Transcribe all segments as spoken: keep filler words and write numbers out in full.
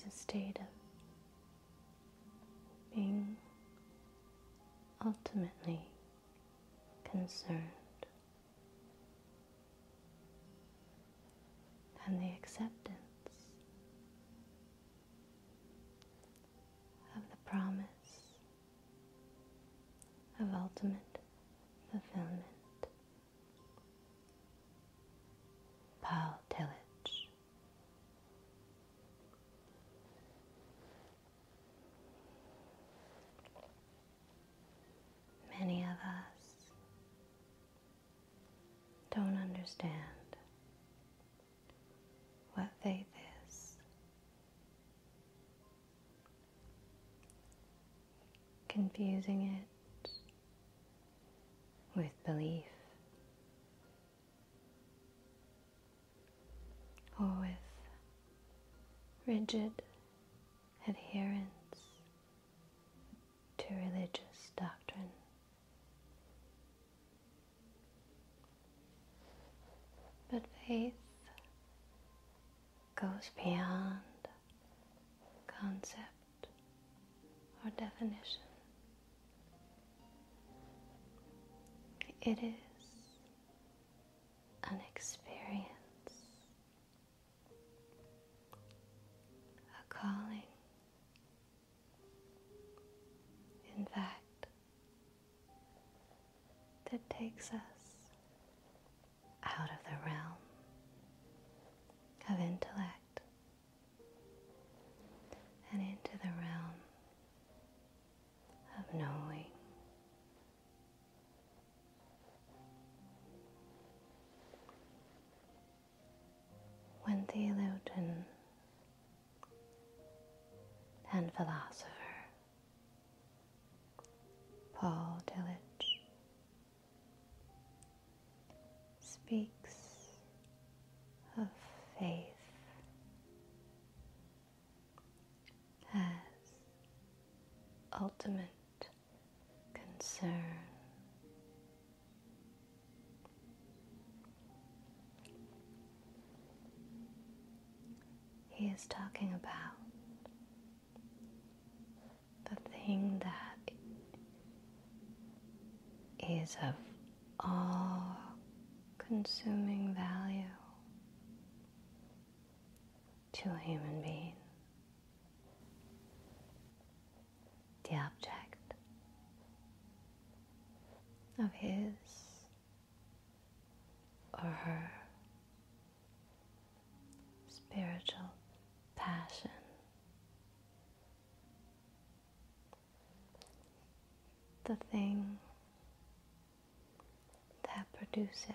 is a state of being ultimately concerned, and the acceptance of the promise of ultimate fulfillment. Paul Tillich. Many of us don't understand what faith is. Confusing it with belief or with rigid adherence to religious doctrine. But faith goes beyond concept or definition. It is an experience, a calling. In fact, that takes us out of the realm of intellect and into the realm of knowing. When theologian and philosopher Paul Tillich speaks of faith as ultimate concern. He is talking about the thing that is of all-consuming value to a human being. The object of his or her spiritual passion. The thing that produces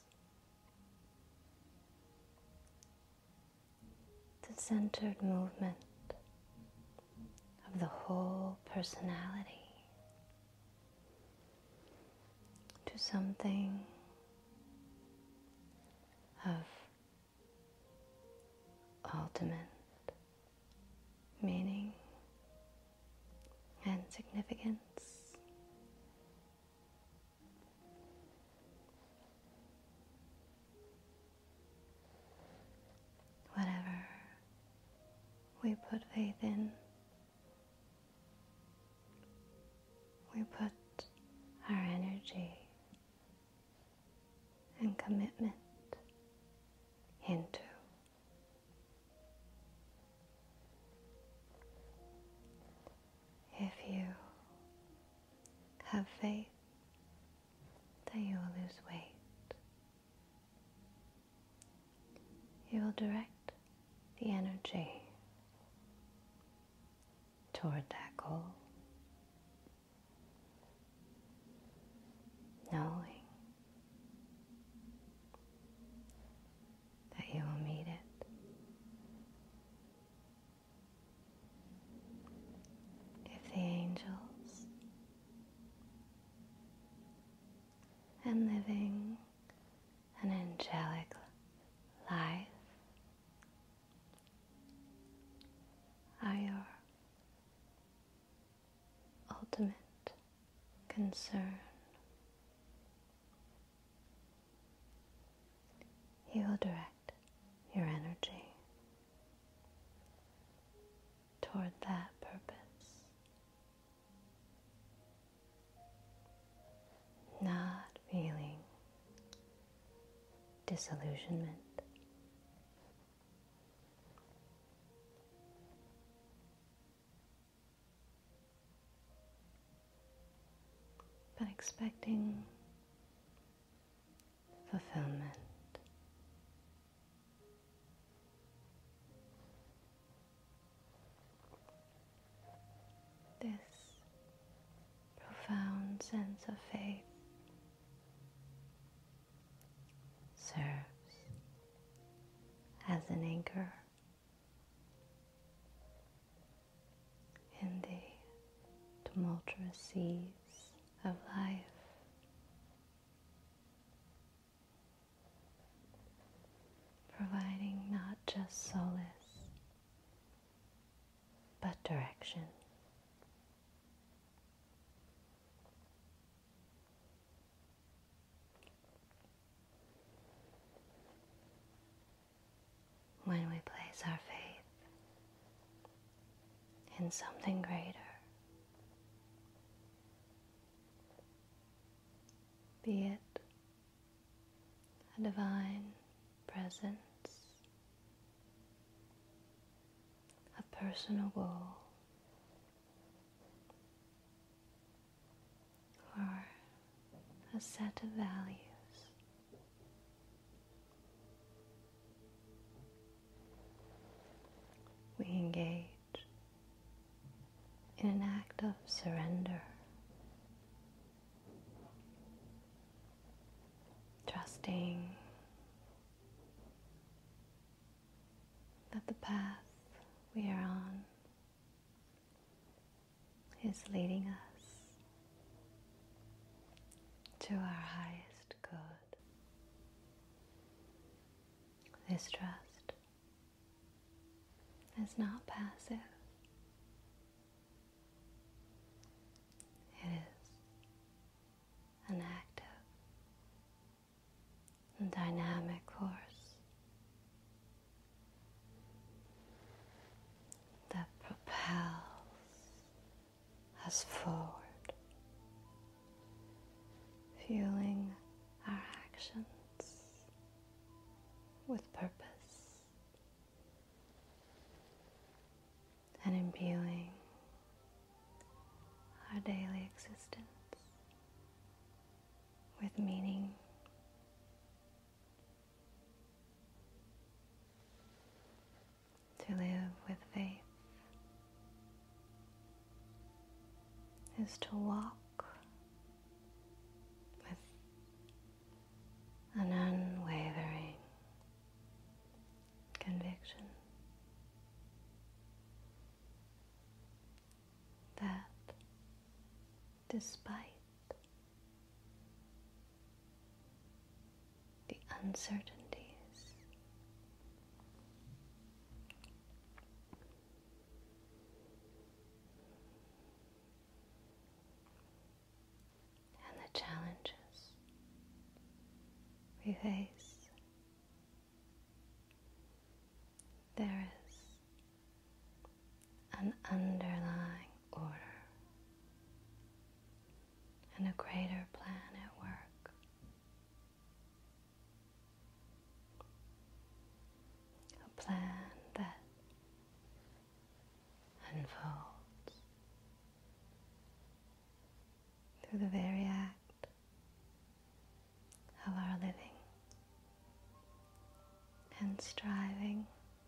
the centered movement of the whole personality to something of ultimate meaning and significance. Whatever we put faith in, we put our energy and commitment into. If you have faith that you will lose weight, you will direct the energy toward that goal, knowing that you will meet it. If the angels and living an angelic life are your ultimate concern, you will direct your energy toward that purpose, not feeling disillusionment, but expecting fulfillment. This profound sense of faith serves as an anchor in the tumultuous seas of life, providing not just solace, but direction. When we place our faith in something greater, be it a divine presence, a personal goal, or a set of values, we engage in an act of surrender, trusting that the path we are on is leading us to our highest good. This trust is not passive. It is an active and dynamic force that propels us forward, fueling our actions with purpose and imbuing our daily existence with meaning. To live with faith is to walk with an unwavering conviction that despite the uncertainties and the challenges we face, there is an underlying order and a greater plan at work. A plan that unfolds through the very act of our living and striving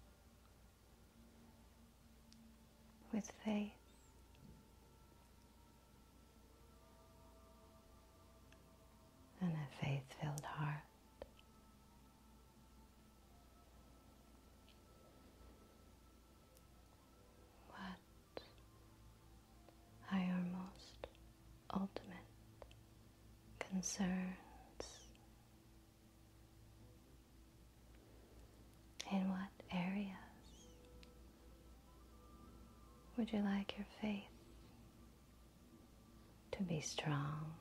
with faith and a faith-filled heart. What are your most ultimate concerns? In what areas would you like your faith to be strong?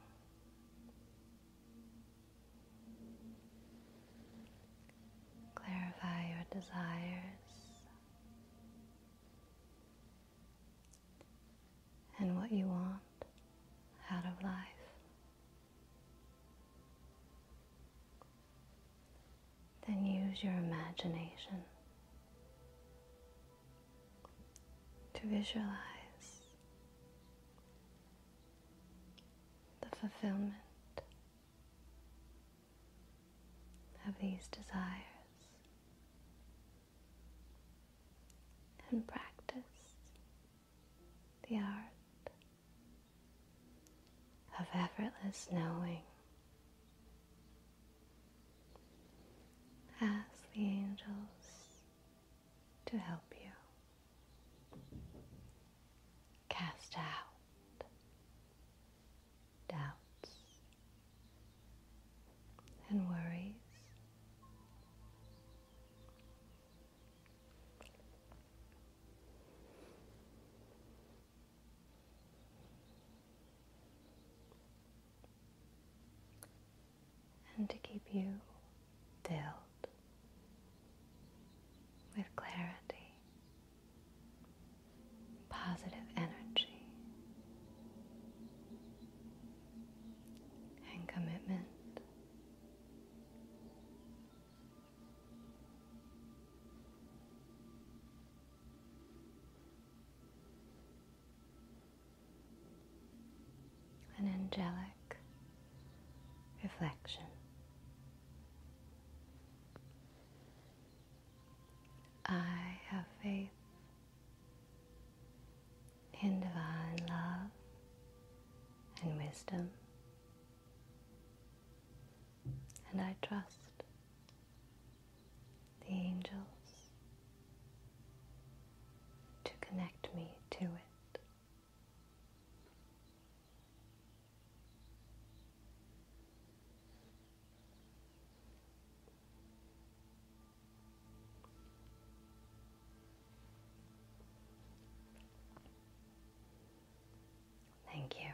Clarify your desires use your imagination to visualize the fulfillment of these desires and practice the art of effortless knowing. Ask the angels to help you cast out doubts and worries. And to keep you filled with clarity, positive energy, and commitment. An angelic reflection. I have faith in divine love and wisdom, and I trust the angels to connect me to it. Thank you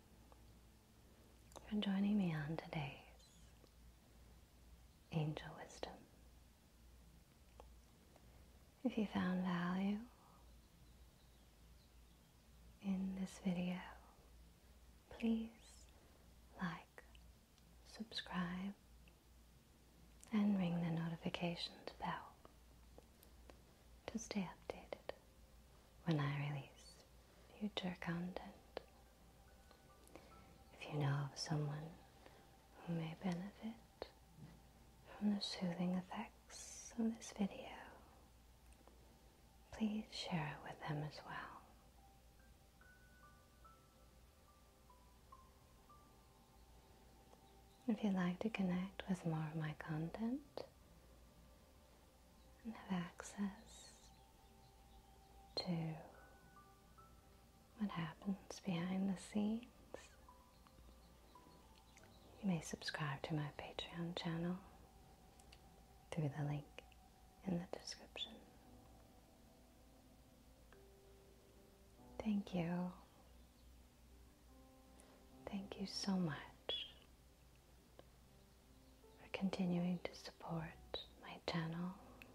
for joining me on today's Angel Wisdom. If you found value in this video, please like, subscribe, and ring the notifications bell to stay updated when I release future content. If you know of someone who may benefit from the soothing effects of this video, please share it with them as well. If you'd like to connect with more of my content and have access to what happens behind the scenes, you may subscribe to my Patreon channel through the link in the description. Thank you. Thank you so much for continuing to support my channel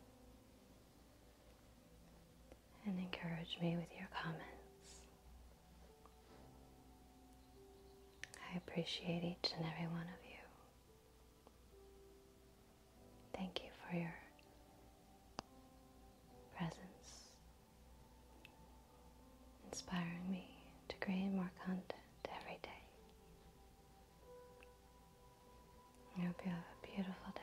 and encourage me with your comments. I appreciate each and every one of you. Thank you for your presence, inspiring me to create more content every day. I hope you have a beautiful day.